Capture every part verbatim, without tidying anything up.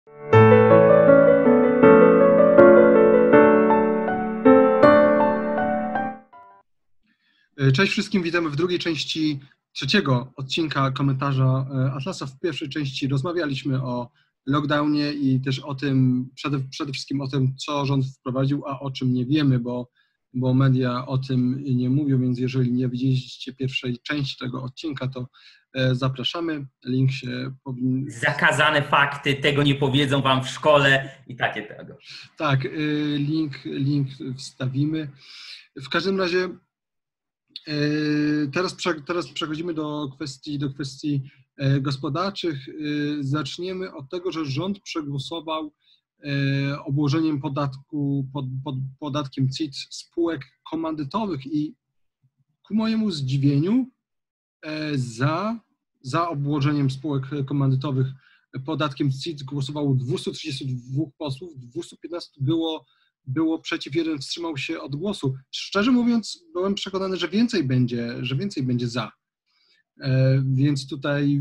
Cześć wszystkim, witamy w drugiej części trzeciego odcinka komentarza Atlasa. W pierwszej części rozmawialiśmy o lockdownie i też o tym, przede, przede wszystkim o tym, co rząd wprowadził, a o czym nie wiemy, bo, bo media o tym nie mówią, więc jeżeli nie widzieliście pierwszej części tego odcinka, to zapraszamy. Link się powinien... Zakazane fakty, tego nie powiedzą wam w szkole i takie tego. Tak, link, link wstawimy. W każdym razie Teraz, teraz przechodzimy do kwestii, do kwestii gospodarczych. Zaczniemy od tego, że rząd przegłosował obłożeniem podatku, pod, pod, podatkiem C I T spółek komandytowych i ku mojemu zdziwieniu za, za obłożeniem spółek komandytowych podatkiem C I T głosowało dwieście trzydzieści dwa posłów, dwieście piętnaście było było przeciw, jeden wstrzymał się od głosu. Szczerze mówiąc, byłem przekonany, że więcej będzie, że więcej będzie za. E, więc tutaj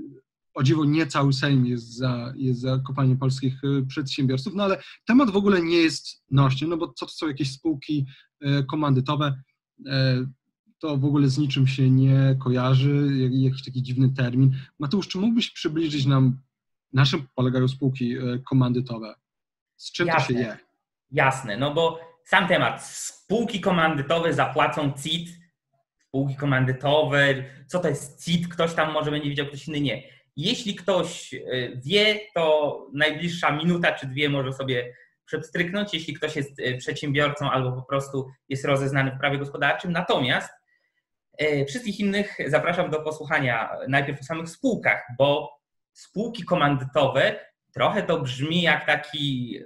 o dziwo nie cały Sejm jest za, jest za kopaniem polskich przedsiębiorców, no ale temat w ogóle nie jest nośny, no bo co to są jakieś spółki komandytowe, e, to w ogóle z niczym się nie kojarzy, jakiś taki dziwny termin. Mateusz, czy mógłbyś przybliżyć nam, na czym polegają spółki komandytowe? Z czym Jasne. to się je? Jasne, no bo sam temat, spółki komandytowe zapłacą C I T, spółki komandytowe, co to jest C I T, ktoś tam może będzie wiedział, ktoś inny nie. Jeśli ktoś wie, to najbliższa minuta czy dwie może sobie przedstryknąć, jeśli ktoś jest przedsiębiorcą albo po prostu jest rozeznany w prawie gospodarczym. Natomiast wszystkich innych zapraszam do posłuchania najpierw o samych spółkach, bo spółki komandytowe trochę to brzmi jak taki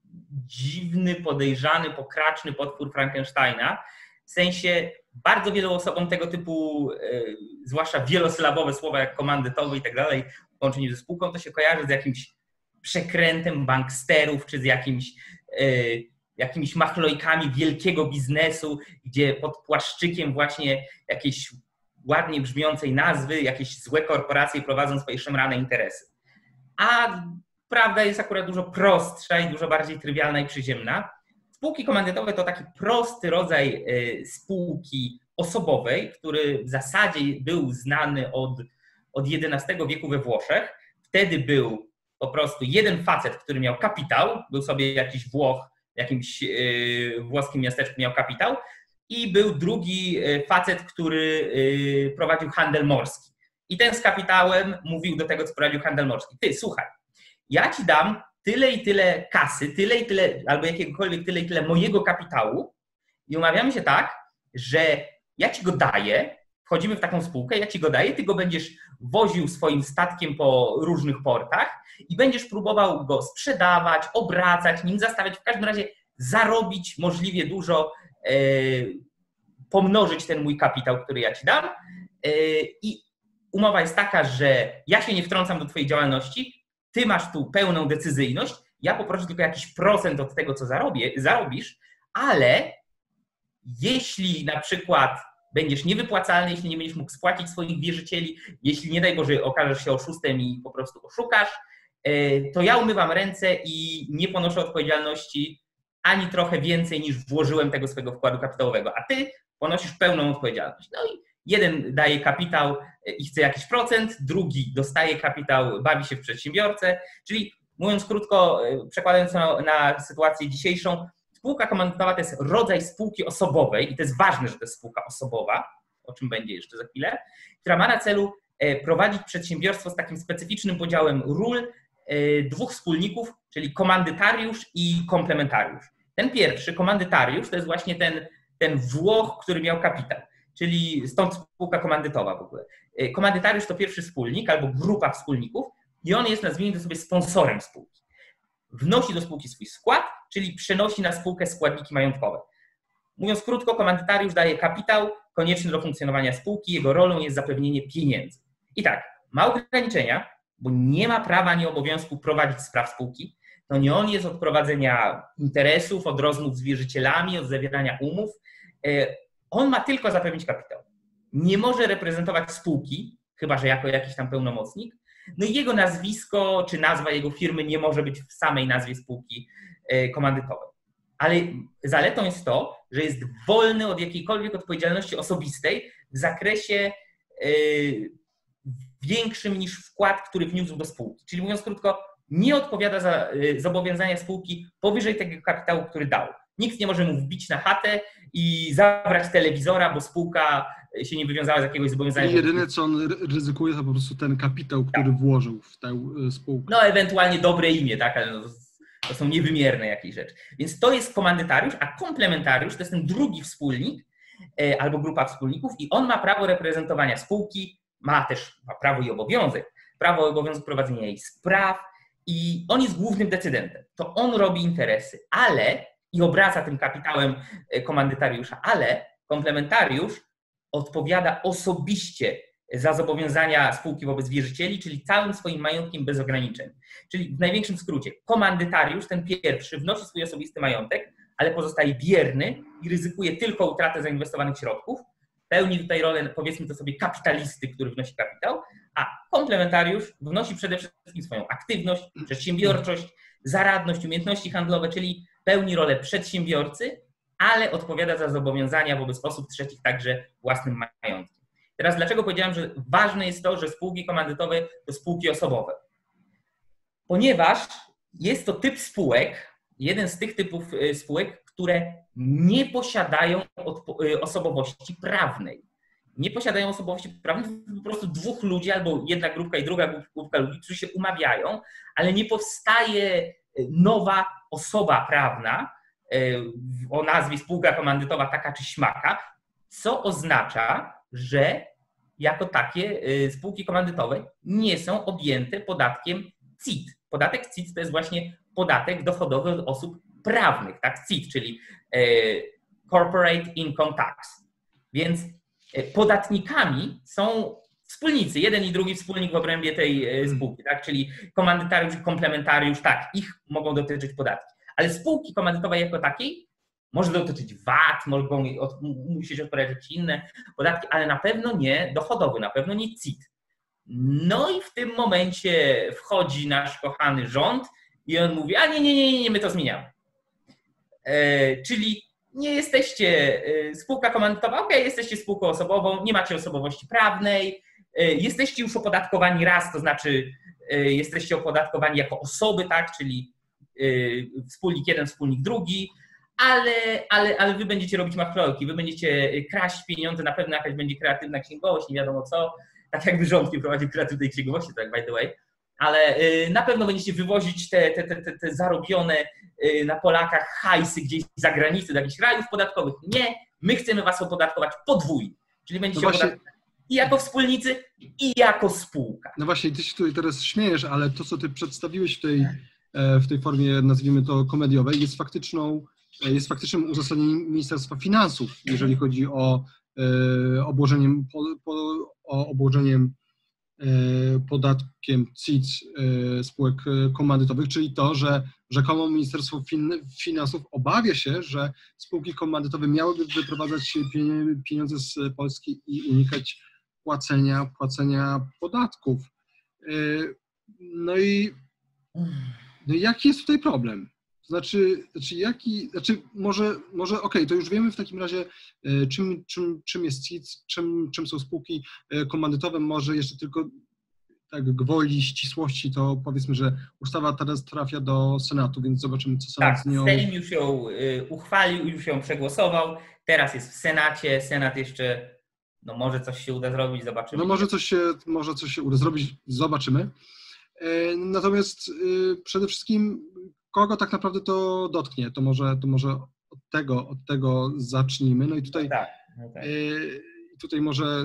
dziwny, podejrzany, pokraczny potwór Frankensteina. W sensie bardzo wielu osobom tego typu, yy, zwłaszcza wielosylabowe słowa jak komandytowy i tak dalej, w połączeniu ze spółką, to się kojarzy z jakimś przekrętem banksterów, czy z jakimś, yy, jakimiś machlojkami wielkiego biznesu, gdzie pod płaszczykiem właśnie jakiejś ładnie brzmiącej nazwy, jakieś złe korporacje prowadzą swoje szemrane interesy. A prawda jest akurat dużo prostsza i dużo bardziej trywialna i przyziemna. Spółki komandytowe to taki prosty rodzaj spółki osobowej, który w zasadzie był znany od, od jedenastego wieku we Włoszech. Wtedy był po prostu jeden facet, który miał kapitał, był sobie jakiś Włoch w jakimś yy, włoskim miasteczku miał kapitał i był drugi facet, który yy, prowadził handel morski. I ten z kapitałem mówił do tego, co prowadził handel morski: ty, słuchaj, ja ci dam tyle i tyle kasy, tyle i tyle, albo jakiegokolwiek tyle i tyle mojego kapitału i umawiamy się tak, że ja ci go daję, wchodzimy w taką spółkę, ja ci go daję, ty go będziesz woził swoim statkiem po różnych portach i będziesz próbował go sprzedawać, obracać, nim zastawiać, w każdym razie zarobić możliwie dużo, yy, pomnożyć ten mój kapitał, który ja ci dam yy, i umowa jest taka, że ja się nie wtrącam do twojej działalności, ty masz tu pełną decyzyjność, ja poproszę tylko jakiś procent od tego, co zarobię, zarobisz, ale jeśli na przykład będziesz niewypłacalny, jeśli nie będziesz mógł spłacić swoich wierzycieli, jeśli nie daj Boże okażesz się oszustem i po prostu oszukasz, to ja umywam ręce i nie ponoszę odpowiedzialności ani trochę więcej niż włożyłem tego swojego wkładu kapitałowego, a ty ponosisz pełną odpowiedzialność. No i jeden daje kapitał i chce jakiś procent, drugi dostaje kapitał, bawi się w przedsiębiorcę, czyli mówiąc krótko, przekładając na, na sytuację dzisiejszą, spółka komandytowa to jest rodzaj spółki osobowej i to jest ważne, że to jest spółka osobowa, o czym będzie jeszcze za chwilę, która ma na celu prowadzić przedsiębiorstwo z takim specyficznym podziałem ról dwóch wspólników, czyli komandytariusz i komplementariusz. Ten pierwszy, komandytariusz, to jest właśnie ten, ten Włoch, który miał kapitał. Czyli stąd spółka komandytowa w ogóle. Komandytariusz to pierwszy wspólnik albo grupa wspólników i on jest, nazwijmy to sobie, sponsorem spółki. Wnosi do spółki swój skład, czyli przenosi na spółkę składniki majątkowe. Mówiąc krótko, komandytariusz daje kapitał konieczny do funkcjonowania spółki, jego rolą jest zapewnienie pieniędzy. I tak, ma ograniczenia, bo nie ma prawa ani obowiązku prowadzić spraw spółki. To nie on jest od prowadzenia interesów, od rozmów z wierzycielami, od zawierania umów. On ma tylko zapewnić kapitał. Nie może reprezentować spółki, chyba że jako jakiś tam pełnomocnik, No i jego nazwisko czy nazwa jego firmy nie może być w samej nazwie spółki komandytowej. Ale zaletą jest to, że jest wolny od jakiejkolwiek odpowiedzialności osobistej w zakresie większym niż wkład, który wniósł do spółki. Czyli mówiąc krótko, nie odpowiada za zobowiązania spółki powyżej tego kapitału, który dał. Nikt nie może mu wbić na chatę i zabrać telewizora, bo spółka się nie wywiązała z jakiegoś zobowiązania. I jedyne, co on ryzykuje, to po prostu ten kapitał, który tak. włożył w tę spółkę. No ewentualnie dobre imię, tak, ale no, to są niewymierne jakieś rzeczy. Więc to jest komandytariusz, a komplementariusz to jest ten drugi wspólnik albo grupa wspólników i on ma prawo reprezentowania spółki, ma też ma prawo i obowiązek, prawo i obowiązek prowadzenia jej spraw i on jest głównym decydentem. To on robi interesy, ale i obraca tym kapitałem komandytariusza, ale komplementariusz odpowiada osobiście za zobowiązania spółki wobec wierzycieli, czyli całym swoim majątkiem bez ograniczeń. Czyli w największym skrócie, komandytariusz, ten pierwszy, wnosi swój osobisty majątek, ale pozostaje bierny i ryzykuje tylko utratę zainwestowanych środków. Pełni tutaj rolę, powiedzmy to sobie, kapitalisty, który wnosi kapitał, a komplementariusz wnosi przede wszystkim swoją aktywność, przedsiębiorczość, zaradność, umiejętności handlowe, czyli pełni rolę przedsiębiorcy, ale odpowiada za zobowiązania wobec osób trzecich także własnym majątkiem. Teraz dlaczego powiedziałem, że ważne jest to, że spółki komandytowe to spółki osobowe? Ponieważ jest to typ spółek, jeden z tych typów spółek, które nie posiadają osobowości prawnej. Nie posiadają osobowości prawnej, po prostu dwóch ludzi albo jedna grupka i druga grupka ludzi, którzy się umawiają, ale nie powstaje nowa osoba prawna o nazwie spółka komandytowa taka czy śmaka, co oznacza, że jako takie spółki komandytowe nie są objęte podatkiem C I T. Podatek C I T to jest właśnie podatek dochodowy od osób prawnych, tak? C I T, czyli Corporate Income Tax. Więc podatnikami są wspólnicy, jeden i drugi wspólnik w obrębie tej spółki, tak? Czyli komandytariusz i komplementariusz, tak, ich mogą dotyczyć podatki. Ale spółki komandytowej jako takiej może dotyczyć V A T, mogą musieć odpowiadać inne podatki, ale na pewno nie dochodowy, na pewno nie C I T. No i w tym momencie wchodzi nasz kochany rząd i on mówi, a nie, nie, nie, nie, my to zmieniamy. E, czyli nie jesteście spółka komandytowa, ok, jesteście spółką osobową, nie macie osobowości prawnej, e, jesteście już opodatkowani raz, to znaczy e, jesteście opodatkowani jako osoby, tak, czyli e, wspólnik jeden, wspólnik drugi, ale, ale, ale wy będziecie robić machlojki, wy będziecie kraść pieniądze, na pewno jakaś będzie kreatywna księgowość, nie wiadomo co, tak jakby rząd nie prowadził kreatywnej księgowości, tak by the way, ale na pewno będziecie wywozić te, te, te, te zarobione na Polakach hajsy gdzieś za granicę, do jakichś rajów podatkowych. Nie, my chcemy was opodatkować podwójnie, czyli będziecie no właśnie... opodatkować i jako wspólnicy, i jako spółka. No właśnie, ty się tutaj teraz śmiejesz, ale to, co ty przedstawiłeś w tej, w tej formie, nazwijmy to komediowej, jest faktyczną jest faktycznym uzasadnieniem Ministerstwa Finansów, jeżeli chodzi o e, obłożeniem, po, po, o obłożeniem e, podatkiem C I T e, spółek komandytowych, czyli to, że rzekomo Ministerstwo fin, Finansów obawia się, że spółki komandytowe miałyby wyprowadzać pieniądze z Polski i unikać płacenia, płacenia podatków. E, no i no jaki jest tutaj problem? Znaczy, znaczy, jaki, znaczy może, może okej, okay, to już wiemy w takim razie, czym, czym, czym jest C I T, czym, czym są spółki komandytowe, może jeszcze tylko tak gwoli ścisłości, to powiedzmy, że ustawa teraz trafia do Senatu, więc zobaczymy, co Senat tak, z nią... Sejm już ją uchwalił, już ją przegłosował, teraz jest w Senacie, Senat jeszcze, no może coś się uda zrobić, zobaczymy. No może coś się, może coś się uda zrobić, zobaczymy. Natomiast przede wszystkim kogo tak naprawdę to dotknie, to może, to może od tego, od tego zacznijmy. No i tutaj, no tak, no tak. tutaj może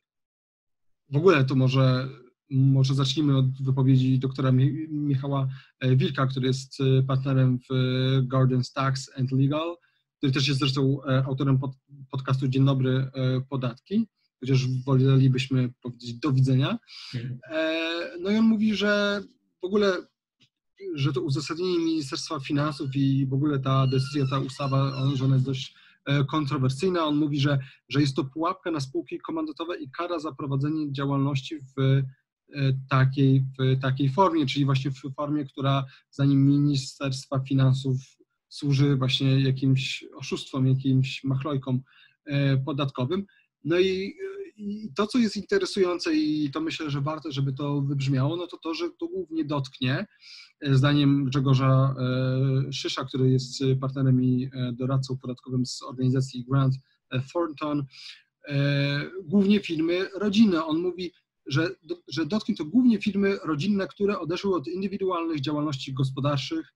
w ogóle to może, może zacznijmy od wypowiedzi doktora Michała Wilka, który jest partnerem w Gordon's Tax and Legal, który też jest zresztą autorem pod, podcastu Dzień dobry podatki, chociaż wolelibyśmy powiedzieć do widzenia. Mhm. No i on mówi, że w ogóle że to uzasadnienie Ministerstwa Finansów i w ogóle ta decyzja, ta ustawa, że ona jest dość kontrowersyjna. On mówi, że, że jest to pułapka na spółki komandytowe i kara za prowadzenie działalności w takiej, w takiej formie, czyli właśnie w formie, która zanim Ministerstwa Finansów służy właśnie jakimś oszustwom, jakimś machlojkom podatkowym. No i, i to, co jest interesujące i to myślę, że warto, żeby to wybrzmiało, no to to, że to głównie dotknie, zdaniem Grzegorza Szysza, który jest partnerem i doradcą podatkowym z organizacji Grant Thornton, głównie firmy rodzinne. On mówi, że, że dotknie to głównie firmy rodzinne, które odeszły od indywidualnych działalności gospodarczych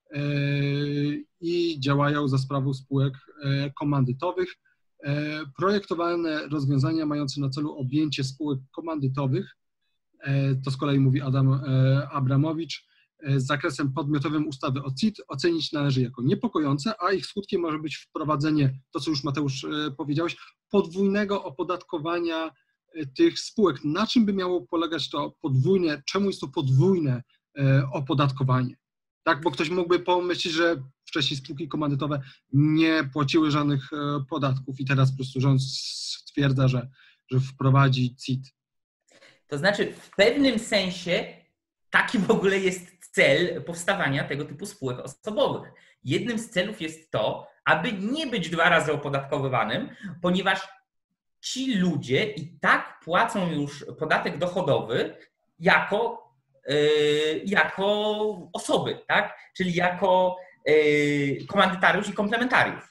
i działają za sprawą spółek komandytowych. Projektowane rozwiązania mające na celu objęcie spółek komandytowych, to z kolei mówi Adam Abramowicz, z zakresem podmiotowym ustawy o C I T ocenić należy jako niepokojące, a ich skutkiem może być wprowadzenie, to co już Mateusz powiedziałeś, podwójnego opodatkowania tych spółek. Na czym by miało polegać to podwójne, czemu jest to podwójne opodatkowanie? Tak, bo ktoś mógłby pomyśleć, że wcześniej spółki komandytowe nie płaciły żadnych podatków i teraz po prostu rząd stwierdza, że, że wprowadzi C I T. To znaczy w pewnym sensie taki w ogóle jest cel powstawania tego typu spółek osobowych. Jednym z celów jest to, aby nie być dwa razy opodatkowywanym, ponieważ ci ludzie i tak płacą już podatek dochodowy jako, yy, jako osoby, tak? Czyli jako yy, komandytariusz i komplementariusz.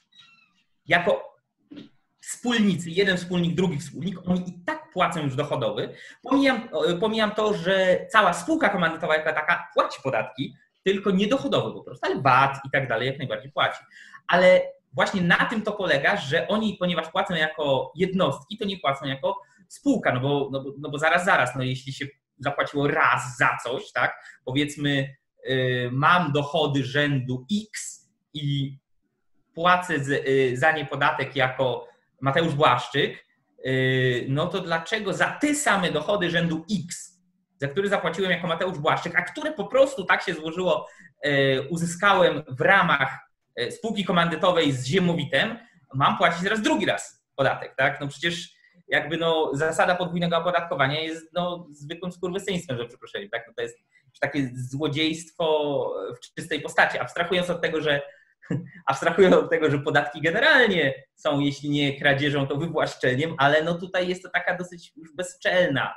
Jako wspólnicy, jeden wspólnik, drugi wspólnik, oni i tak płacą już dochodowy. Pomijam, pomijam to, że cała spółka komandytowa jako taka płaci podatki, tylko niedochodowy po prostu, ale V A T i tak dalej jak najbardziej płaci. Ale właśnie na tym to polega, że oni, ponieważ płacą jako jednostki, to nie płacą jako spółka, no bo, no bo, no bo zaraz, zaraz, no jeśli się zapłaciło raz za coś, tak, powiedzmy yy, mam dochody rzędu X i płacę z, yy, za nie podatek jako Mateusz Błaszczyk, yy, no to dlaczego za te same dochody rzędu X, za które zapłaciłem jako Mateusz Błaszczyk, a które po prostu tak się złożyło, yy, uzyskałem w ramach spółki komandytowej z Ziemowitem, mam płacić teraz drugi raz podatek, tak? No przecież jakby no zasada podwójnego opodatkowania jest no zwykłym skurwysyństwem, że przepraszam, tak? No to jest takie złodziejstwo w czystej postaci, abstrahując od tego, że abstrahując od tego, że podatki generalnie są, jeśli nie kradzieżą, to wywłaszczeniem, ale no tutaj jest to taka dosyć już bezczelna,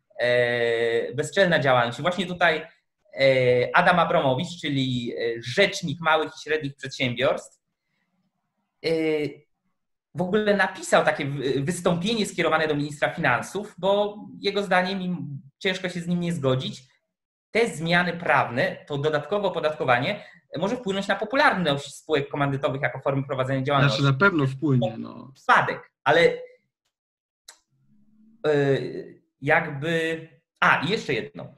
e, bezczelna działalność. Właśnie tutaj Adam Abramowicz, czyli rzecznik małych i średnich przedsiębiorstw, w ogóle napisał takie wystąpienie skierowane do ministra finansów, bo jego zdaniem, ciężko się z nim nie zgodzić, te zmiany prawne, to dodatkowe opodatkowanie może wpłynąć na popularność spółek komandytowych jako formy prowadzenia działalności. Znaczy na pewno wpłynie. No. Spadek, ale jakby... A, i jeszcze jedno.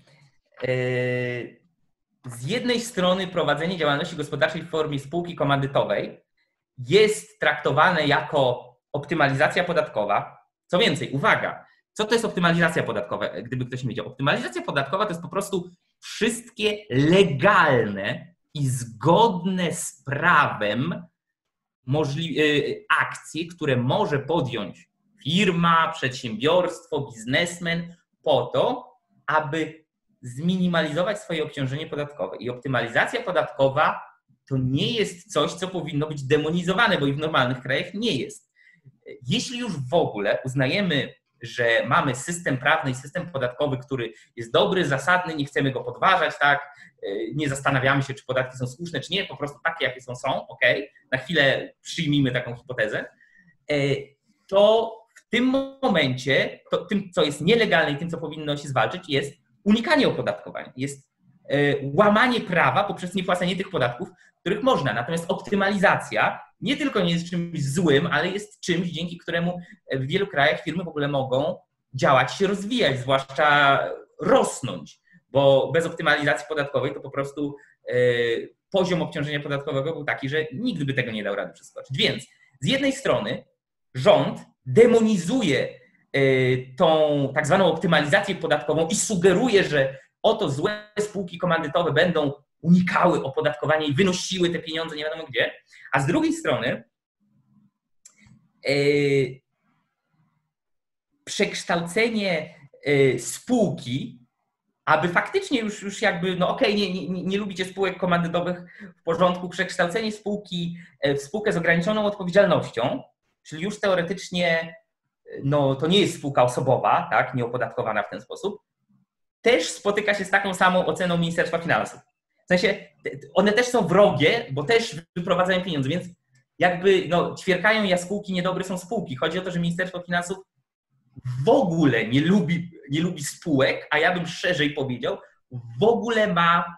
Z jednej strony prowadzenie działalności gospodarczej w formie spółki komandytowej jest traktowane jako optymalizacja podatkowa. Co więcej, uwaga, co to jest optymalizacja podatkowa, gdyby ktoś nie wiedział? Optymalizacja podatkowa to jest po prostu wszystkie legalne i zgodne z prawem możli- akcje, które może podjąć firma, przedsiębiorstwo, biznesmen po to, aby zminimalizować swoje obciążenie podatkowe. I optymalizacja podatkowa to nie jest coś, co powinno być demonizowane, bo i w normalnych krajach nie jest. Jeśli już w ogóle uznajemy, że mamy system prawny i system podatkowy, który jest dobry, zasadny, nie chcemy go podważać, tak, nie zastanawiamy się, czy podatki są słuszne, czy nie, po prostu takie, jakie są, są, ok, na chwilę przyjmijmy taką hipotezę, to w tym momencie, to tym, co jest nielegalne i tym, co powinno się zwalczyć, jest unikanie opodatkowania, jest łamanie prawa poprzez niepłacenie tych podatków, których można. Natomiast optymalizacja nie tylko nie jest czymś złym, ale jest czymś, dzięki któremu w wielu krajach firmy w ogóle mogą działać, się rozwijać, zwłaszcza rosnąć, bo bez optymalizacji podatkowej to po prostu poziom obciążenia podatkowego był taki, że nikt by tego nie dał rady przeskoczyć. Więc z jednej strony rząd demonizuje tą tak zwaną optymalizację podatkową i sugeruje, że oto złe spółki komandytowe będą unikały opodatkowania i wynosiły te pieniądze nie wiadomo gdzie, a z drugiej strony yy, przekształcenie yy, spółki aby faktycznie już, już jakby, no okej, okay, nie, nie, nie lubicie spółek komandytowych, w porządku, przekształcenie spółki w spółkę z ograniczoną odpowiedzialnością, czyli już teoretycznie no, to nie jest spółka osobowa, tak, nieopodatkowana w ten sposób, też spotyka się z taką samą oceną Ministerstwa Finansów. W sensie one też są wrogie, bo też wyprowadzają pieniądze, więc jakby no, ćwierkają jaskółki, niedobre są spółki. Chodzi o to, że Ministerstwo Finansów w ogóle nie lubi, nie lubi spółek, a ja bym szerzej powiedział, w ogóle ma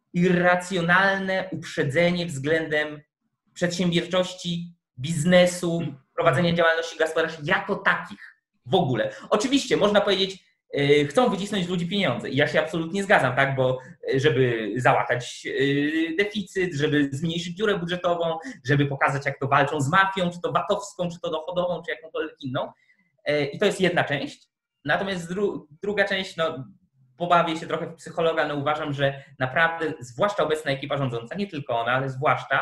irracjonalne uprzedzenie względem przedsiębiorczości, biznesu, prowadzenia działalności gospodarczej jako takich w ogóle. Oczywiście można powiedzieć, yy, chcą wycisnąć z ludzi pieniądze i ja się absolutnie zgadzam, tak, bo żeby załatać yy, deficyt, żeby zmniejszyć dziurę budżetową, żeby pokazać, jak to walczą z mafią, czy to VAT-owską, czy to dochodową, czy jakąkolwiek inną. Yy, I to jest jedna część. Natomiast dru druga część, no pobawię się trochę w psychologa, no uważam, że naprawdę, zwłaszcza obecna ekipa rządząca, nie tylko ona, ale zwłaszcza,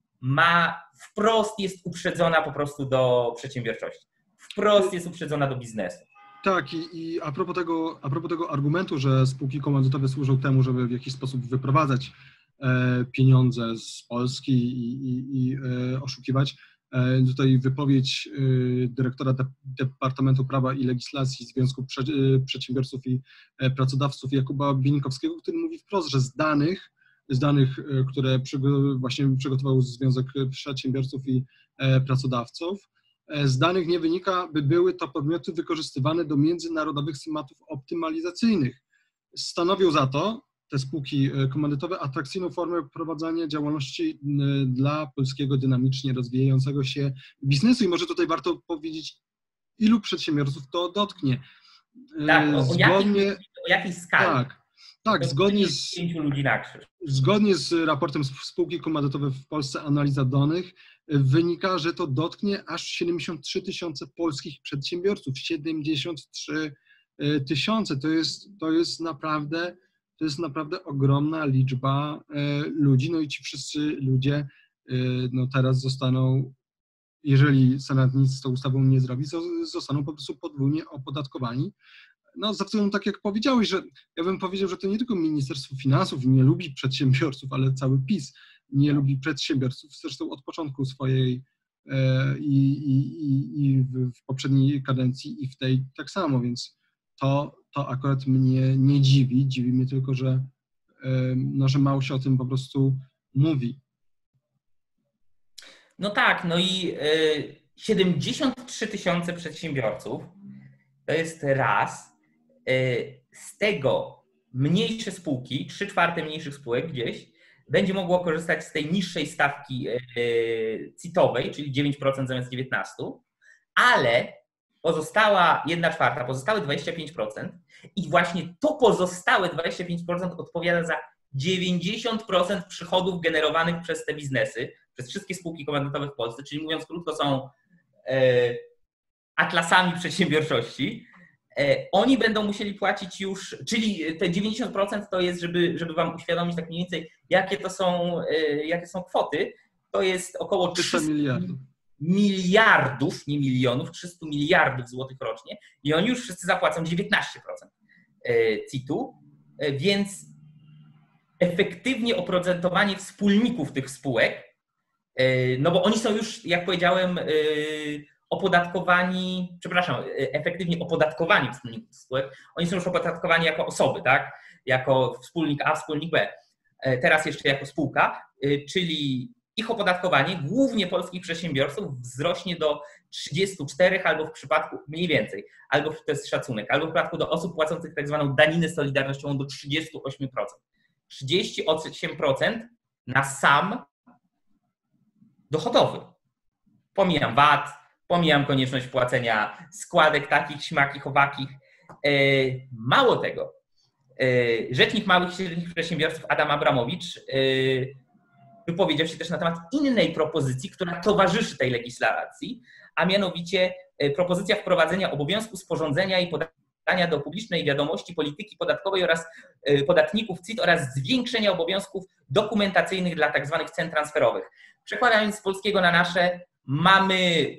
ma wprost jest uprzedzona po prostu do przedsiębiorczości. Wprost jest uprzedzona do biznesu. Tak, i, i a, propos tego, a propos tego argumentu, że spółki komandytowe służą temu, żeby w jakiś sposób wyprowadzać e, pieniądze z Polski i, i, i e, oszukiwać, e, tutaj wypowiedź e, dyrektora De, Departamentu Prawa i Legislacji Związku Prze, e, Przedsiębiorców i e, Pracodawców Jakuba Bieńkowskiego, który mówi wprost, że z danych z danych, które właśnie przygotował Związek Przedsiębiorców i Pracodawców. Z danych nie wynika, by były to podmioty wykorzystywane do międzynarodowych schematów optymalizacyjnych. Stanowią za to te spółki komandytowe atrakcyjną formę prowadzenia działalności dla polskiego dynamicznie rozwijającego się biznesu. I może tutaj warto powiedzieć, ilu przedsiębiorców to dotknie. Tak, o, Zgodnie, jakiej, o jakiej skali? Tak. Tak, zgodnie z, ludzi na krzyż. zgodnie z raportem spółki komandytowe w Polsce Analiza Danych wynika, że to dotknie aż siedemdziesiąt trzy tysiące polskich przedsiębiorców. siedemdziesiąt trzy tysiące to jest, to jest naprawdę, to jest naprawdę ogromna liczba ludzi. No i ci wszyscy ludzie no teraz zostaną, jeżeli Senat nic z tą ustawą nie zrobi, zostaną po prostu podwójnie opodatkowani. No, ze względu, tak jak powiedziałeś, że ja bym powiedział, że to nie tylko Ministerstwo Finansów nie lubi przedsiębiorców, ale cały PiS nie lubi przedsiębiorców, zresztą od początku swojej e, i, i, i w, w poprzedniej kadencji i w tej tak samo, więc to, to akurat mnie nie dziwi, dziwi mnie tylko, że, e, no, że mało się o tym po prostu mówi. No tak, no i y, siedemdziesiąt trzy tysiące przedsiębiorców to jest raz. Z tego mniejsze spółki, trzy czwarte mniejszych spółek gdzieś, będzie mogło korzystać z tej niższej stawki C I T-owej, czyli dziewięć procent zamiast dziewiętnaście procent, ale pozostała jedna czwarta, pozostałe dwadzieścia pięć procent i właśnie to pozostałe dwadzieścia pięć procent odpowiada za dziewięćdziesiąt procent przychodów generowanych przez te biznesy, przez wszystkie spółki komandytowe w Polsce, czyli mówiąc krótko są e, atlasami przedsiębiorczości. Oni będą musieli płacić już, czyli te dziewięćdziesiąt procent to jest, żeby, żeby wam uświadomić tak mniej więcej, jakie to są, jakie są kwoty, to jest około trzysta miliardów. miliardów, nie milionów, trzysta miliardów złotych rocznie i oni już wszyscy zapłacą dziewiętnaście procent C I T-u, więc efektywnie oprocentowanie wspólników tych spółek, no bo oni są już, jak powiedziałem, opodatkowani, przepraszam, efektywnie opodatkowani wspólników spółek, oni są już opodatkowani jako osoby, tak? Jako wspólnik A, wspólnik B. Teraz jeszcze jako spółka, czyli ich opodatkowanie głównie polskich przedsiębiorców wzrośnie do trzydziestu czterech albo w przypadku mniej więcej, albo to jest szacunek, albo w przypadku do osób płacących tak zwaną daninę solidarnościową do trzydziestu ośmiu procent. trzydzieści osiem procent na sam dochodowy. Pomijam V A T, pomijam konieczność płacenia składek takich, śmakich, owakich. Mało tego, rzecznik małych i średnich przedsiębiorców Adam Abramowicz wypowiedział się też na temat innej propozycji, która towarzyszy tej legislacji, a mianowicie propozycja wprowadzenia obowiązku sporządzenia i podania do publicznej wiadomości polityki podatkowej oraz podatników C I T oraz zwiększenia obowiązków dokumentacyjnych dla tak zwanych cen transferowych. Przekładając z polskiego na nasze, mamy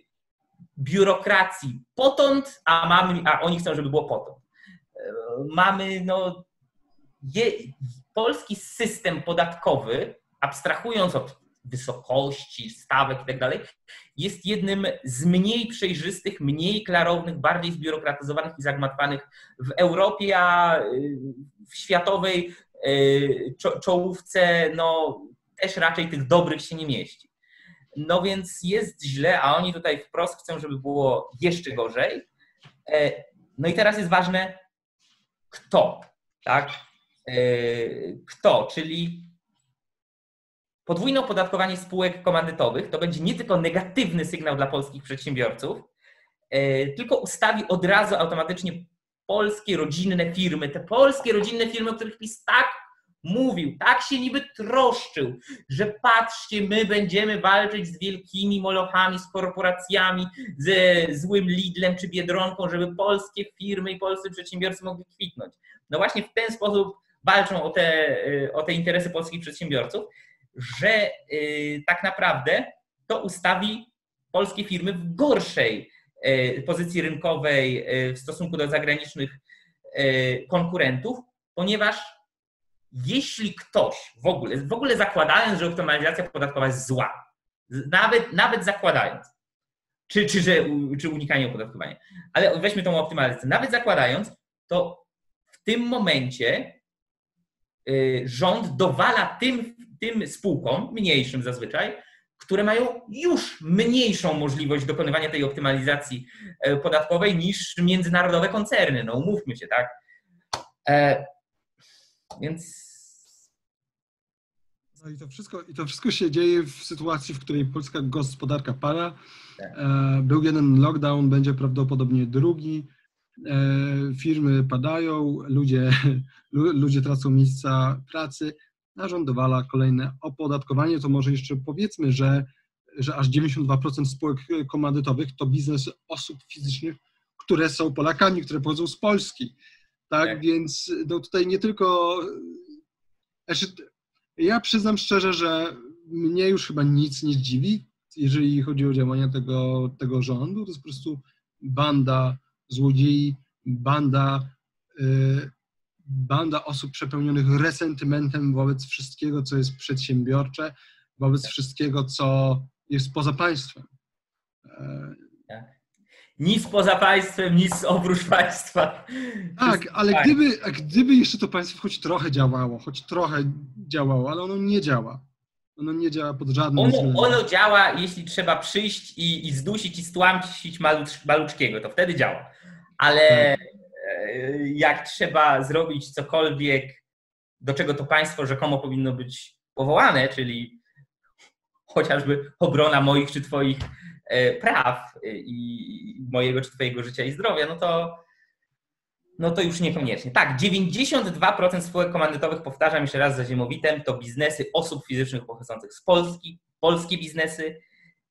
biurokracji potąd, a, mamy, a oni chcą, żeby było potąd. Mamy no, je, polski system podatkowy, abstrahując od wysokości, stawek i tak dalej, jest jednym z mniej przejrzystych, mniej klarownych, bardziej zbiurokratyzowanych i zagmatwanych w Europie, a w światowej czołówce no, też raczej tych dobrych się nie mieści. No więc jest źle, a oni tutaj wprost chcą, żeby było jeszcze gorzej. No i teraz jest ważne, kto, tak? Kto, czyli podwójne opodatkowanie spółek komandytowych to będzie nie tylko negatywny sygnał dla polskich przedsiębiorców, tylko ustawi od razu automatycznie polskie rodzinne firmy, te polskie rodzinne firmy, o których PiS tak mówił, tak się niby troszczył, że patrzcie, my będziemy walczyć z wielkimi molochami, z korporacjami, ze złym Lidlem czy Biedronką, żeby polskie firmy i polscy przedsiębiorcy mogli kwitnąć. No właśnie w ten sposób walczą o te, o te interesy polskich przedsiębiorców, że y, tak naprawdę to ustawi polskie firmy w gorszej y, pozycji rynkowej y, w stosunku do zagranicznych y, konkurentów, ponieważ jeśli ktoś w ogóle, w ogóle zakładając, że optymalizacja podatkowa jest zła, nawet, nawet zakładając, czy, czy, że, czy unikanie opodatkowania, ale weźmy tą optymalizację, nawet zakładając, to w tym momencie y, rząd dowala tym, tym spółkom, mniejszym zazwyczaj, które mają już mniejszą możliwość dokonywania tej optymalizacji podatkowej niż międzynarodowe koncerny. No umówmy się, tak? E, więc... No i to wszystko, i to wszystko się dzieje w sytuacji, w której polska gospodarka pada. Tak. E, był jeden lockdown, będzie prawdopodobnie drugi. E, firmy padają, ludzie, ludzie tracą miejsca pracy, a rząd dowala kolejne opodatkowanie. To może jeszcze powiedzmy, że, że aż dziewięćdziesiąt dwa procent spółek komandytowych to biznes osób fizycznych, które są Polakami, które pochodzą z Polski. Tak, tak. Więc no tutaj nie tylko... Znaczy, ja przyznam szczerze, że mnie już chyba nic nie dziwi, jeżeli chodzi o działania tego, tego rządu. To jest po prostu banda złodziei, banda, yy, banda osób przepełnionych resentymentem wobec wszystkiego, co jest przedsiębiorcze, wobec wszystkiego, co jest poza państwem. Yy. Nic poza państwem, nic oprócz państwa. Tak, ale gdyby, a gdyby jeszcze to państwo choć trochę działało, choć trochę działało, ale ono nie działa. Ono nie działa pod żadnym ono, względem. Ono działa, jeśli trzeba przyjść i, i zdusić i stłamsić malucz, Maluczkiego, to wtedy działa. Ale tak. Jak trzeba zrobić cokolwiek, do czego to państwo rzekomo powinno być powołane, czyli chociażby obrona moich czy twoich praw i mojego czy twojego życia i zdrowia, no to, no to już niekoniecznie. Tak, dziewięćdziesiąt dwa procent spółek komandytowych, powtarzam jeszcze raz za ziemowitem, to biznesy osób fizycznych pochodzących z Polski, polskie biznesy,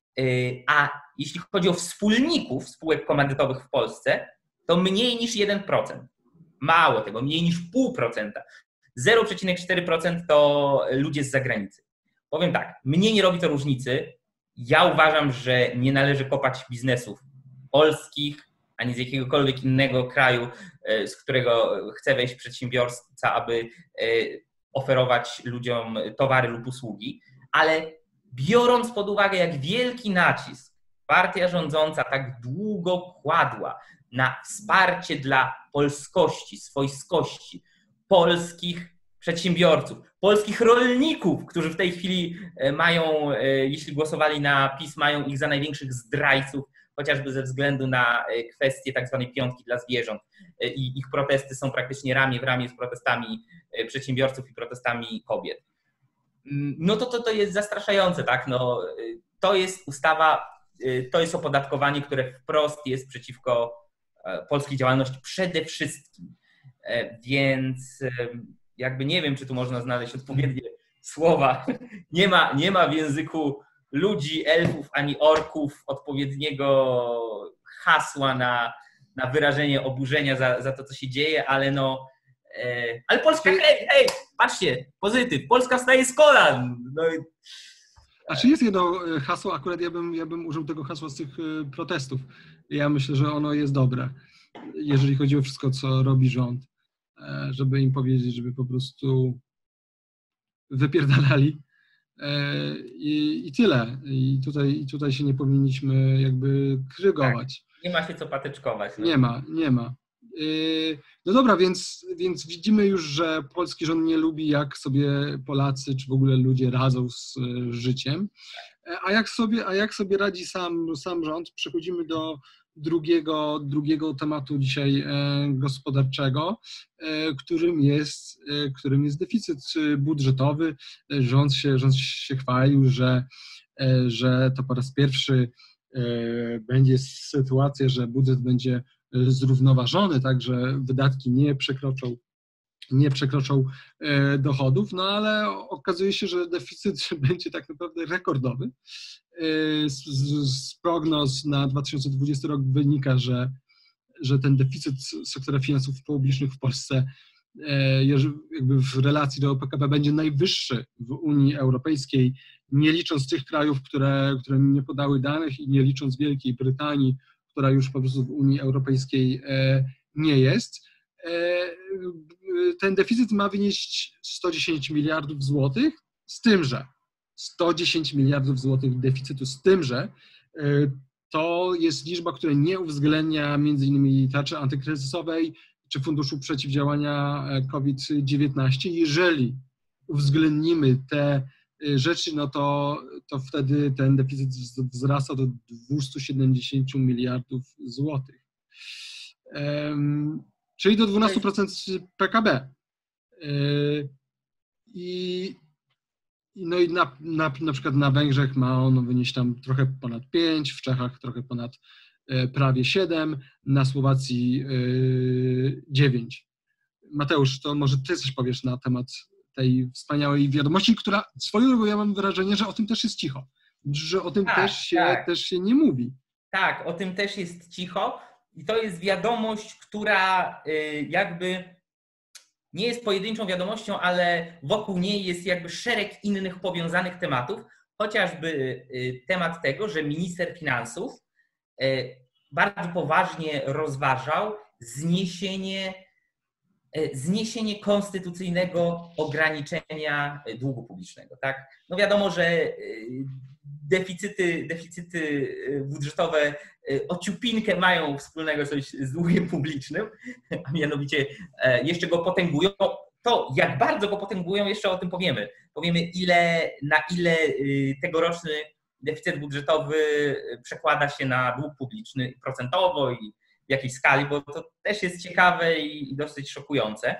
a jeśli chodzi o wspólników spółek komandytowych w Polsce, to mniej niż jeden procent. Mało tego, mniej niż zero przecinek pięć procent. zero przecinek cztery procent to ludzie z zagranicy. Powiem tak, mnie nie robi to różnicy. Ja uważam, że nie należy kopać biznesów polskich, ani z jakiegokolwiek innego kraju, z którego chce wejść przedsiębiorca, aby oferować ludziom towary lub usługi, ale biorąc pod uwagę, jak wielki nacisk partia rządząca tak długo kładła na wsparcie dla polskości, swojskości, polskich przedsiębiorców, polskich rolników, którzy w tej chwili mają, jeśli głosowali na PiS, mają ich za największych zdrajców, chociażby ze względu na kwestię tak zwanej piątki dla zwierząt. I ich protesty są praktycznie ramię w ramię z protestami przedsiębiorców i protestami kobiet. No to to, to jest zastraszające, tak? No, to jest ustawa, to jest opodatkowanie, które wprost jest przeciwko polskiej działalności przede wszystkim. Więc jakby nie wiem, czy tu można znaleźć odpowiednie słowa. Nie ma, nie ma w języku ludzi, elfów ani orków odpowiedniego hasła na, na wyrażenie oburzenia za, za to, co się dzieje, ale no... E, ale Polska, hej, hej, patrzcie, pozytyw, Polska wstaje z kolan. No, a czy jest jedno hasło, akurat ja bym, ja bym użył tego hasła z tych protestów. Ja myślę, że ono jest dobre, jeżeli chodzi o wszystko, co robi rząd. żeby im powiedzieć, żeby po prostu wypierdalali. I, i tyle. I tutaj, I tutaj się nie powinniśmy jakby krygować. Tak, nie ma się co patyczkować. No. Nie ma, nie ma. No dobra, więc, więc widzimy już, że polski rząd nie lubi, jak sobie Polacy, czy w ogóle ludzie radzą z życiem. A jak sobie, a jak sobie radzi sam, sam rząd? Przechodzimy do drugiego, drugiego tematu dzisiaj gospodarczego, którym jest, którym jest deficyt budżetowy. Rząd się, rząd się chwalił, że, że to po raz pierwszy będzie sytuacja, że budżet będzie zrównoważony, tak, że wydatki nie przekroczą, nie przekroczą dochodów, no ale okazuje się, że deficyt będzie tak naprawdę rekordowy. Z, z prognoz na dwa tysiące dwudziesty rok wynika, że, że ten deficyt sektora finansów publicznych w Polsce jakby w relacji do P K B będzie najwyższy w Unii Europejskiej, nie licząc tych krajów, które, które nie podały danych i nie licząc Wielkiej Brytanii, która już po prostu w Unii Europejskiej nie jest. Ten deficyt ma wynieść sto dziesięć miliardów złotych, z tym, że sto dziesięć miliardów złotych deficytu, z tym, że to jest liczba, która nie uwzględnia między innymi tarczy antykryzysowej czy Funduszu Przeciwdziałania COVID dziewiętnaście. Jeżeli uwzględnimy te rzeczy, no to, to wtedy ten deficyt wzrasta do dwieście siedemdziesiąt miliardów złotych, um, czyli do dwanaście procent P K B. I, no i na, na, na przykład na Węgrzech ma ono wynieść tam trochę ponad pięć, w Czechach trochę ponad prawie siedem, na Słowacji dziewięć. Mateusz, to może ty coś powiesz na temat tej wspaniałej wiadomości, która swoją drogą, ja mam wrażenie, że o tym też jest cicho, że o tym tak, też, się, tak. też się nie mówi. Tak, o tym też jest cicho i to jest wiadomość, która jakby nie jest pojedynczą wiadomością, ale wokół niej jest jakby szereg innych powiązanych tematów, chociażby temat tego, że minister finansów bardzo poważnie rozważał zniesienie zniesienie konstytucyjnego ograniczenia długu publicznego. Tak? No wiadomo, że deficyty, deficyty budżetowe o ciupinkę mają wspólnego coś z długiem publicznym, a mianowicie jeszcze go potęgują. To, jak bardzo go potęgują, jeszcze o tym powiemy. Powiemy, ile, na ile tegoroczny deficyt budżetowy przekłada się na dług publiczny procentowo i w jakiej skali, bo to też jest ciekawe i dosyć szokujące.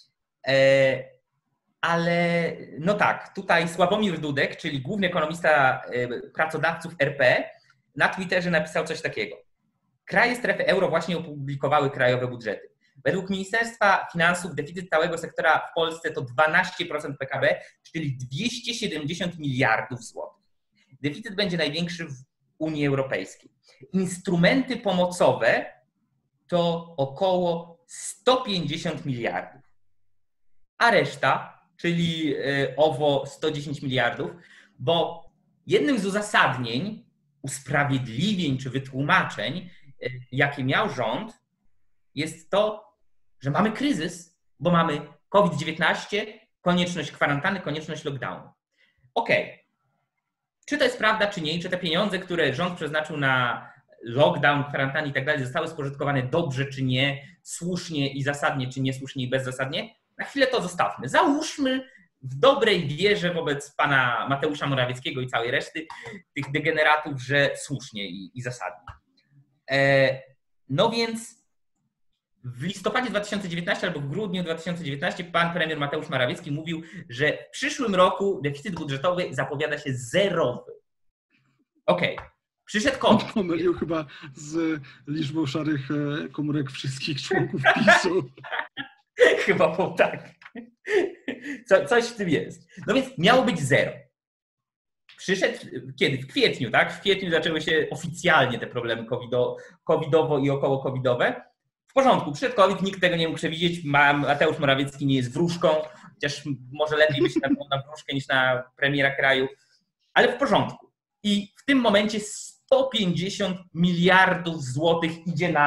Ale no tak, tutaj Sławomir Dudek, czyli główny ekonomista pracodawców R P, na Twitterze napisał coś takiego. Kraje strefy euro właśnie opublikowały krajowe budżety. Według Ministerstwa Finansów deficyt całego sektora w Polsce to dwanaście procent P K B, czyli dwieście siedemdziesiąt miliardów złotych. Deficyt będzie największy w Unii Europejskiej. Instrumenty pomocowe to około sto pięćdziesiąt miliardów. A reszta, czyli owo sto dziesięć miliardów, bo jednym z uzasadnień, usprawiedliwień czy wytłumaczeń, jakie miał rząd, jest to, że mamy kryzys, bo mamy COVID dziewiętnaście, konieczność kwarantanny, konieczność lockdownu. Okej, okay. Czy to jest prawda, czy nie? Czy te pieniądze, które rząd przeznaczył na lockdown, kwarantannę i tak dalej, zostały spożytkowane dobrze, czy nie, słusznie i zasadnie, czy niesłusznie i bezzasadnie? Na chwilę to zostawmy. Załóżmy w dobrej wierze wobec pana Mateusza Morawieckiego i całej reszty tych degeneratów, że słusznie i, i zasadnie. E, no więc w listopadzie dwa tysiące dziewiętnastym albo w grudniu dwa tysiące dziewiętnastym pan premier Mateusz Morawiecki mówił, że w przyszłym roku deficyt budżetowy zapowiada się zerowy. Okej. Okay. Przyszedł COVID. Pomylił chyba z liczbą szarych komórek wszystkich członków PiSu. Chyba było tak. Co, coś w tym jest. No więc miało być zero. Przyszedł kiedy? W kwietniu, tak? W kwietniu zaczęły się oficjalnie te problemy covido, covidowo i około covidowe. W porządku, przyszedł COVID, nikt tego nie mógł przewidzieć. Mateusz Morawiecki nie jest wróżką, chociaż może lepiej być na, na wróżkę niż na premiera kraju, ale w porządku. I w tym momencie sto pięćdziesiąt miliardów złotych idzie na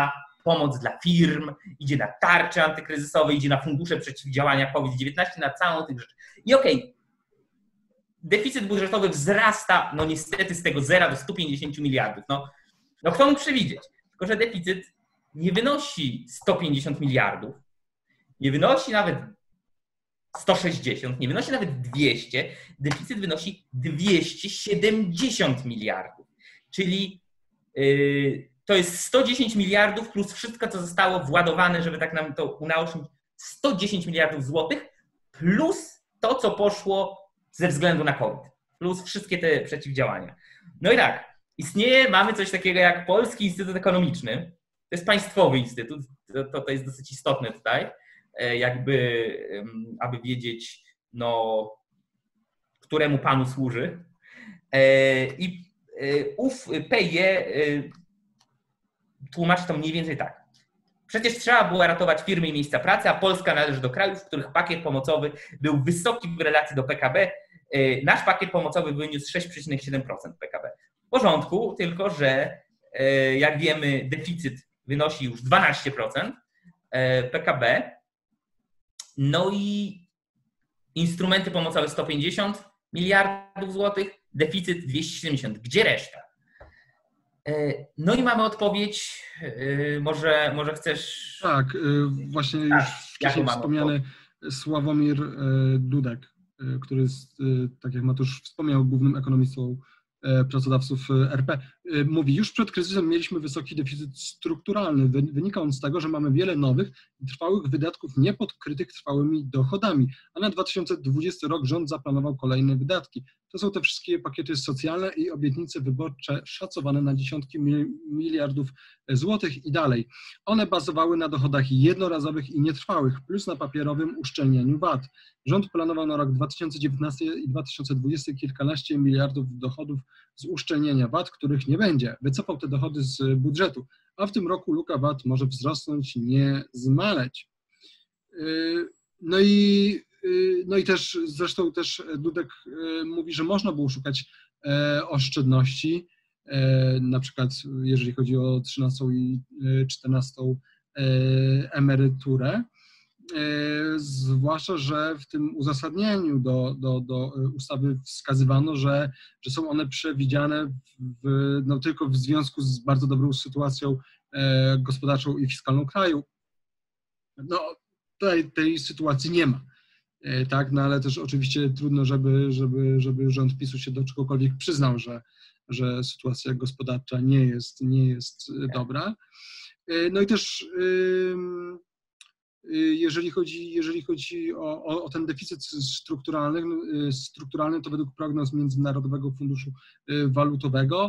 pomoc dla firm, idzie na tarcze antykryzysowe, idzie na fundusze przeciwdziałania COVID dziewiętnaście, na całą tych rzeczy. I okej, okay, deficyt budżetowy wzrasta, no niestety z tego zera do stu pięćdziesięciu miliardów. No, no kto mógł przewidzieć? Tylko że deficyt nie wynosi sto pięćdziesiąt miliardów, nie wynosi nawet sto sześćdziesiąt, nie wynosi nawet dwieście, deficyt wynosi dwieście siedemdziesiąt miliardów. Czyli yy, to jest sto dziesięć miliardów plus wszystko, co zostało władowane, żeby tak nam to unaocznić, sto dziesięć miliardów złotych plus to, co poszło ze względu na COVID, plus wszystkie te przeciwdziałania. No i tak, istnieje, mamy coś takiego jak Polski Instytut Ekonomiczny, to jest państwowy instytut, to, to jest dosyć istotne tutaj, jakby, aby wiedzieć, no, któremu panu służy. I ów P I E tłumaczy to mniej więcej tak. Przecież trzeba było ratować firmy i miejsca pracy, a Polska należy do krajów, w których pakiet pomocowy był wysoki w relacji do P K B. Nasz pakiet pomocowy wyniósł sześć przecinek siedem procent P K B. W porządku, tylko że jak wiemy, deficyt wynosi już dwanaście procent P K B. No i instrumenty pomocowe sto pięćdziesiąt miliardów złotych, deficyt dwieście siedemdziesiąt. Gdzie reszta? No i mamy odpowiedź, może, może chcesz... Tak, właśnie już tak, wcześniej wspomniany Sławomir Dudek, który jest, tak jak Matusz wspomniał, głównym ekonomistą pracodawców R P, mówi, już przed kryzysem mieliśmy wysoki deficyt strukturalny. Wynika on z tego, że mamy wiele nowych i trwałych wydatków niepodkrytych trwałymi dochodami, a na dwa tysiące dwudziesty rok rząd zaplanował kolejne wydatki. To są te wszystkie pakiety socjalne i obietnice wyborcze szacowane na dziesiątki miliardów złotych i dalej. One bazowały na dochodach jednorazowych i nietrwałych, plus na papierowym uszczelnianiu V A T. Rząd planował na rok dwa tysiące dziewiętnasty i dwa tysiące dwudziesty kilkanaście miliardów dochodów z uszczelnienia V A T, których nie będzie. Wycofał te dochody z budżetu, a w tym roku luka V A T może wzrosnąć, nie zmaleć. No i, no i też zresztą też Dudek mówi, że można było szukać oszczędności, na przykład jeżeli chodzi o trzynastą i czternastą emeryturę, zwłaszcza, że w tym uzasadnieniu do, do, do ustawy wskazywano, że, że są one przewidziane w, no, tylko w związku z bardzo dobrą sytuacją gospodarczą i fiskalną kraju. No, tutaj tej sytuacji nie ma, tak, no ale też oczywiście trudno, żeby, żeby, żeby rząd PiSu się do czegokolwiek przyznał, że, że sytuacja gospodarcza nie jest, nie jest dobra. No i też jeżeli chodzi, jeżeli chodzi o, o, o ten deficyt strukturalny, strukturalny, to według prognoz Międzynarodowego Funduszu Walutowego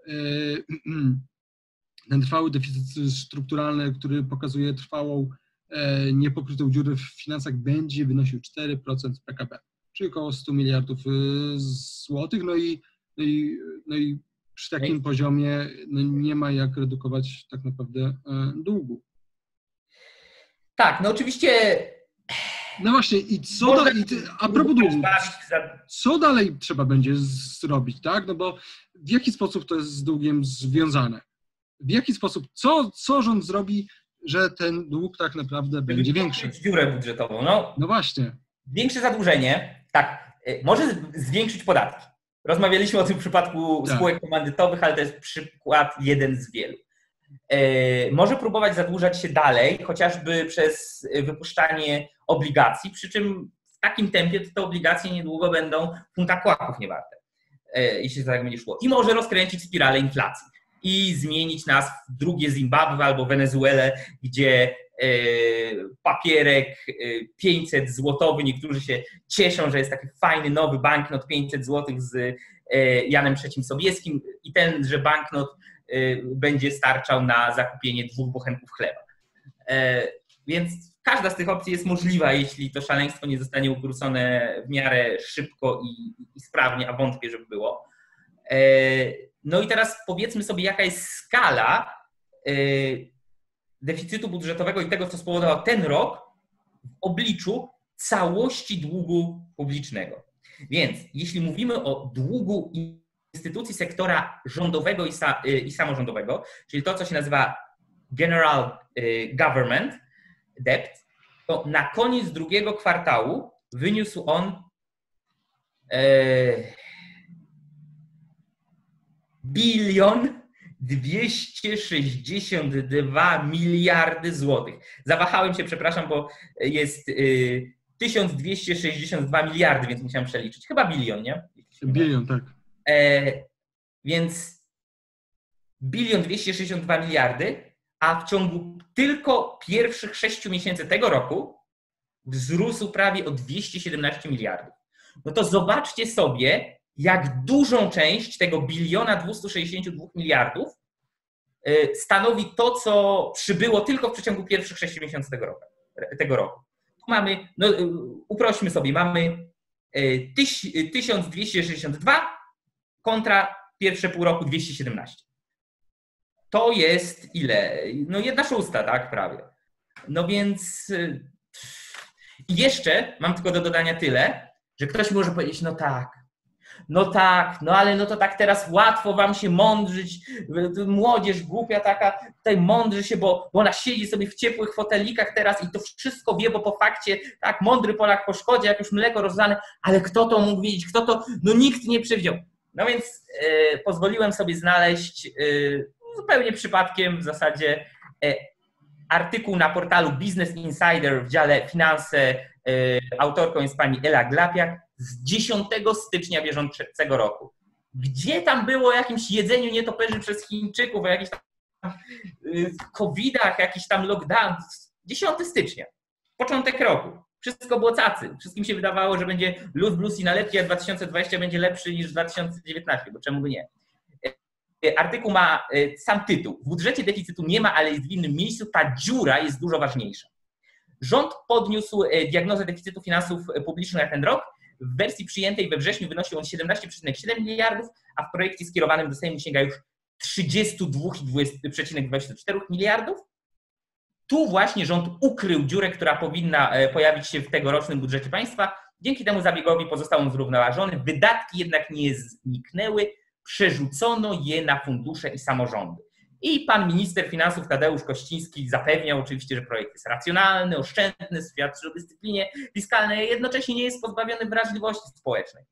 ten trwały deficyt strukturalny, który pokazuje trwałą niepokrytą dziurę w finansach, będzie wynosił cztery procent P K B, czyli około stu miliardów złotych. No i, no i, no i przy takim poziomie no nie ma jak redukować tak naprawdę długu. Tak, no oczywiście. No właśnie, i co dalej, a propos długu, co dalej trzeba będzie zrobić, tak? No bo w jaki sposób to jest z długiem związane? W jaki sposób, co, co rząd zrobi, że ten dług tak naprawdę Żeby będzie większy? Dziurę budżetową, no. No właśnie. Większe zadłużenie, tak, może zwiększyć podatki. Rozmawialiśmy o tym w przypadku tak. spółek komandytowych, ale to jest przykład jeden z wielu. Może próbować zadłużać się dalej, chociażby przez wypuszczanie obligacji, przy czym w takim tempie to te obligacje niedługo będą funta kłaków niewarte, jeśli tak będzie szło. I może rozkręcić spiralę inflacji i zmienić nas w drugie Zimbabwe albo Wenezuelę, gdzie papierek pięćset złotowy, niektórzy się cieszą, że jest taki fajny nowy banknot pięćset złotych z Janem trzecim Sobieskim i tenże banknot będzie starczał na zakupienie dwóch bochenków chleba. Więc każda z tych opcji jest możliwa, jeśli to szaleństwo nie zostanie ukrócone w miarę szybko i, i sprawnie, a wątpię, żeby było. No i teraz powiedzmy sobie, jaka jest skala deficytu budżetowego i tego, co spowodował ten rok w obliczu całości długu publicznego. Więc jeśli mówimy o długu instytucji sektora rządowego i, sa, i samorządowego, czyli to, co się nazywa General Government Debt, to na koniec drugiego kwartału wyniósł on bilion dwieście sześćdziesiąt dwa miliardy złotych. Zawahałem się, przepraszam, bo jest tysiąc dwieście sześćdziesiąt dwa miliardy, więc musiałem przeliczyć. Chyba bilion, nie? Bilion, tak. E, więc bilion dwieście sześćdziesiąt dwa miliardy, a w ciągu tylko pierwszych sześciu miesięcy tego roku wzrósł prawie o dwieście siedemnaście miliardów. No to zobaczcie sobie, jak dużą część tego biliona dwieście sześćdziesiąt dwa miliardów stanowi to, co przybyło tylko w przeciągu pierwszych sześciu miesięcy tego roku. Tego roku. Tu mamy, no uprośmy sobie, mamy tysiąc dwieście sześćdziesiąt dwa kontra pierwsze pół roku dwieście siedemnaście. To jest ile? No jedna szósta, tak, prawie. No więc i jeszcze mam tylko do dodania tyle, że ktoś może powiedzieć, no tak, no tak, no ale no to tak teraz łatwo wam się mądrzyć, młodzież głupia taka, tutaj mądrzy się, bo, bo ona siedzi sobie w ciepłych fotelikach teraz i to wszystko wie, bo po fakcie, tak, mądry Polak po szkodzie, jak już mleko rozlane, ale kto to mógł wiedzieć, kto to, no nikt nie przewidział. No więc e, pozwoliłem sobie znaleźć e, zupełnie przypadkiem w zasadzie e, artykuł na portalu Business Insider w dziale Finanse, autorką jest pani Ela Glapiak, z dziesiątego stycznia bieżącego roku. Gdzie tam było o jakimś jedzeniu nietoperzy przez Chińczyków, o jakichś tam covidach, jakiś tam lockdown? dziesiątego stycznia, początek roku. Wszystko było cacy. Wszystkim się wydawało, że będzie luz, blues i nalepki, a dwa tysiące dwudziesty będzie lepszy niż dwa tysiące dziewiętnasty, bo czemu by nie? Artykuł ma sam tytuł. W budżecie deficytu nie ma, ale jest w innym miejscu. Ta dziura jest dużo ważniejsza. Rząd podniósł diagnozę deficytu finansów publicznych na ten rok. W wersji przyjętej we wrześniu wynosił on siedemnaście przecinek siedem miliardów, a w projekcie skierowanym do Sejmu sięga już trzydzieści dwa przecinek dwadzieścia cztery miliardów. Tu właśnie rząd ukrył dziurę, która powinna pojawić się w tegorocznym budżecie państwa. Dzięki temu zabiegowi pozostał on zrównoważony. Wydatki jednak nie zniknęły. Przerzucono je na fundusze i samorządy. I pan minister finansów Tadeusz Kościński zapewniał oczywiście, że projekt jest racjonalny, oszczędny, świadczy o dyscyplinie fiskalnej, a jednocześnie nie jest pozbawiony wrażliwości społecznej.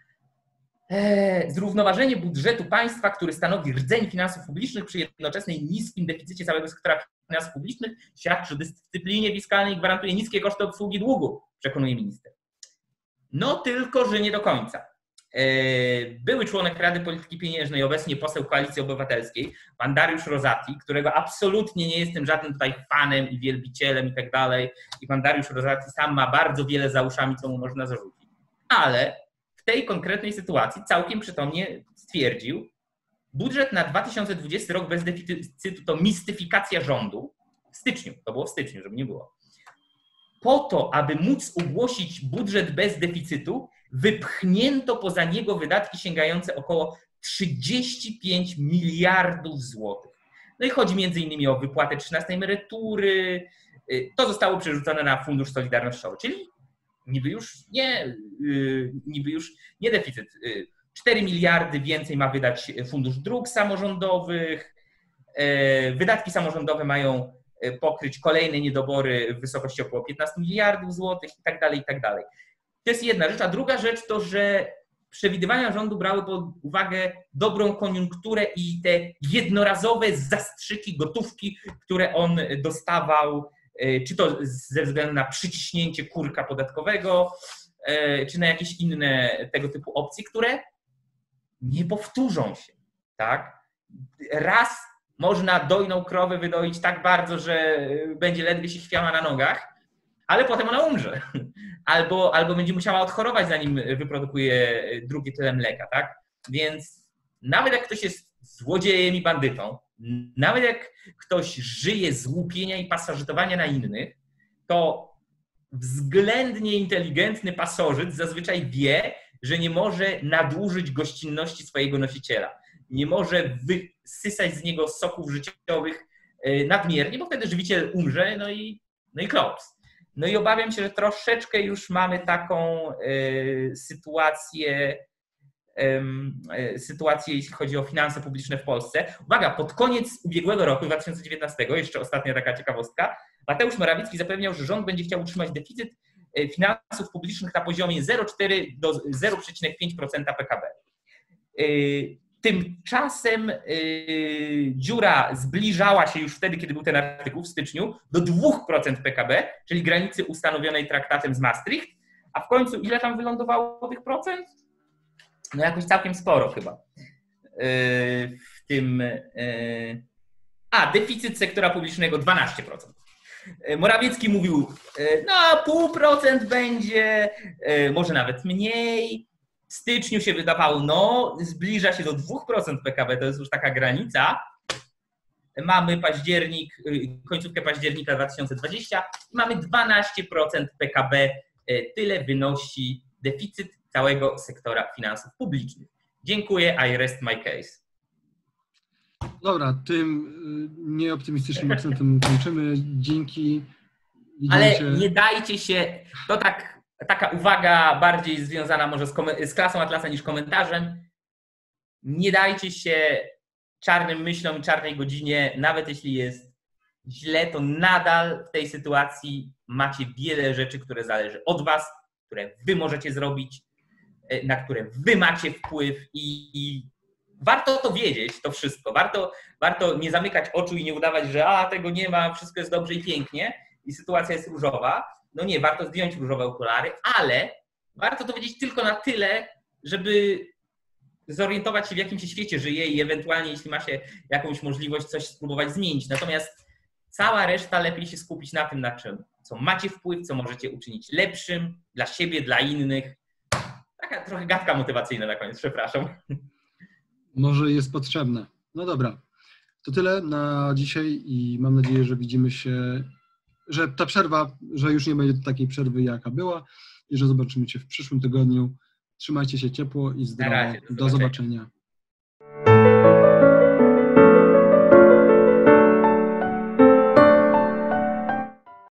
Eee, zrównoważenie budżetu państwa, który stanowi rdzeń finansów publicznych przy jednoczesnej niskim deficycie całego sektora finansów publicznych, świadczy o dyscyplinie fiskalnej i gwarantuje niskie koszty obsługi długu, przekonuje minister. No tylko, że nie do końca. Były członek Rady Polityki Pieniężnej, obecnie poseł Koalicji Obywatelskiej, pan Dariusz Rosati, którego absolutnie nie jestem żadnym tutaj fanem i wielbicielem i tak dalej. I pan Dariusz Rosati sam ma bardzo wiele za uszami, co mu można zarzucić. Ale w tej konkretnej sytuacji całkiem przytomnie stwierdził, budżet na dwa tysiące dwudziesty rok bez deficytu to mistyfikacja rządu. W styczniu, to było w styczniu, żeby nie było. Po to, aby móc ogłosić budżet bez deficytu, wypchnięto poza niego wydatki sięgające około trzydzieści pięć miliardów złotych. No i chodzi między innymi o wypłatę trzynastej emerytury. To zostało przerzucone na Fundusz Solidarnościowy, czyli niby już nie, niby już nie deficyt. cztery miliardy więcej ma wydać Fundusz Dróg Samorządowych. Wydatki samorządowe mają pokryć kolejne niedobory w wysokości około piętnaście miliardów złotych i tak dalej, i tak dalej. To jest jedna rzecz, a druga rzecz to, że przewidywania rządu brały pod uwagę dobrą koniunkturę i te jednorazowe zastrzyki gotówki, które on dostawał, czy to ze względu na przyciśnięcie kurka podatkowego, czy na jakieś inne tego typu opcje, które nie powtórzą się. Tak? Raz można dojną krowę wydoić tak bardzo, że będzie ledwie się chwiała na nogach, ale potem ona umrze. Albo, albo będzie musiała odchorować, zanim wyprodukuje drugie tyle mleka, tak? Więc nawet jak ktoś jest złodziejem i bandytą, nawet jak ktoś żyje z łupienia i pasożytowania na innych, to względnie inteligentny pasożyt zazwyczaj wie, że nie może nadużyć gościnności swojego nosiciela. Nie może wysysać z niego soków życiowych nadmiernie, bo wtedy żywiciel umrze, no i, no i klops. No i obawiam się, że troszeczkę już mamy taką y, sytuację sytuację, jeśli chodzi o finanse publiczne w Polsce. Uwaga, pod koniec ubiegłego roku, dwa tysiące dziewiętnastego, jeszcze ostatnia taka ciekawostka, Mateusz Morawiecki zapewniał, że rząd będzie chciał utrzymać deficyt finansów publicznych na poziomie zero przecinek cztery do zero przecinek pięć procent P K B. Tymczasem dziura zbliżała się już wtedy, kiedy był ten artykuł w styczniu, do dwa procent P K B, czyli granicy ustanowionej traktatem z Maastricht, a w końcu ile tam wylądowało tych procent? No jakoś całkiem sporo chyba. W tym... A, deficyt sektora publicznego dwanaście procent. Morawiecki mówił, no pół procent będzie, może nawet mniej. W styczniu się wydawało, no zbliża się do dwa procent P K B, to jest już taka granica. Mamy październik, końcówkę października dwa tysiące dwudziestego i mamy dwanaście procent P K B. Tyle wynosi deficyt całego sektora finansów publicznych. Dziękuję, I rest my case. Dobra, tym nieoptymistycznym akcentem kończymy. Dzięki. Widzimy Ale się. Nie dajcie się, to tak, taka uwaga bardziej związana może z, z klasą Atlasa niż komentarzem. Nie dajcie się czarnym myślom i czarnej godzinie, nawet jeśli jest źle, to nadal w tej sytuacji macie wiele rzeczy, które zależy od was, które wy możecie zrobić, na które wy macie wpływ i, i warto to wiedzieć, to wszystko. Warto, warto nie zamykać oczu i nie udawać, że a, tego nie ma, wszystko jest dobrze i pięknie i sytuacja jest różowa. No nie, warto zdjąć różowe okulary, ale warto to wiedzieć tylko na tyle, żeby zorientować się, w jakim się świecie żyje i ewentualnie, jeśli ma się jakąś możliwość, coś spróbować zmienić. Natomiast cała reszta lepiej się skupić na tym, na czym, co macie wpływ, co możecie uczynić lepszym dla siebie, dla innych. Taka trochę gadka motywacyjna na koniec, przepraszam. Może jest potrzebne. No dobra, to tyle na dzisiaj i mam nadzieję, że widzimy się, że ta przerwa, że już nie będzie takiej przerwy, jaka była i że zobaczymy się w przyszłym tygodniu. Trzymajcie się ciepło i zdrowo. Na razie, do do zobaczenia.